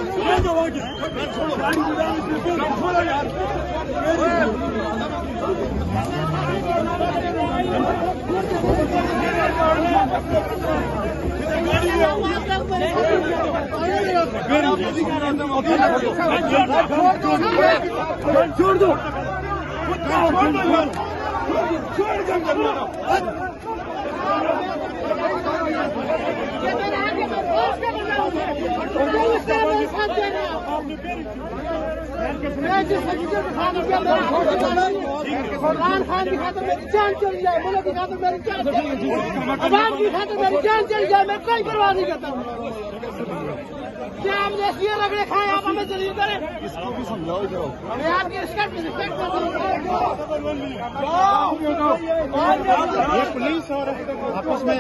छोड़ दो फरमान खान की खातिर मेरी जान चली जाए, मुल्क की खातिर मेरी जान चली जाए, अवाम की खातिर मेरी जान चली जाए, मैं कोई परवाह नहीं करता हूँ। क्या हमने ये रगड़े खाए, आप हमें जलील करें? मैं आपकी रिस्पेक्ट करता हूँ। ये पुलिस और आपस में